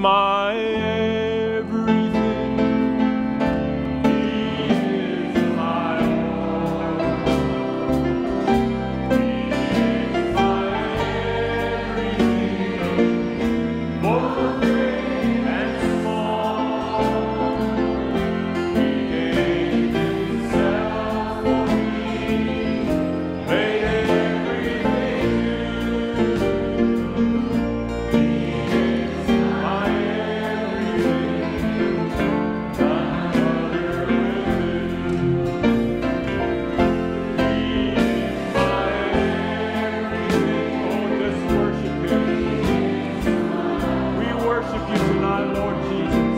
my everything. He is my all. He is my everything, both great and small. He gave himself for me, made everything new. He is my everything, none other will do. He is my everything. Oh, let's worship Him. We worship You tonight, Lord Jesus.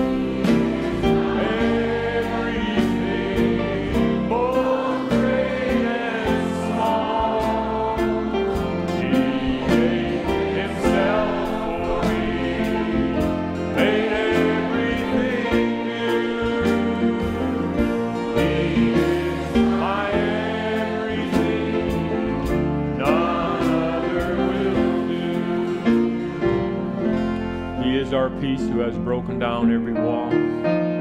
Everything, both great and small. He gave Himself for me, made everything new. He is my everything, none other will do. He is our peace who has broken down every wall.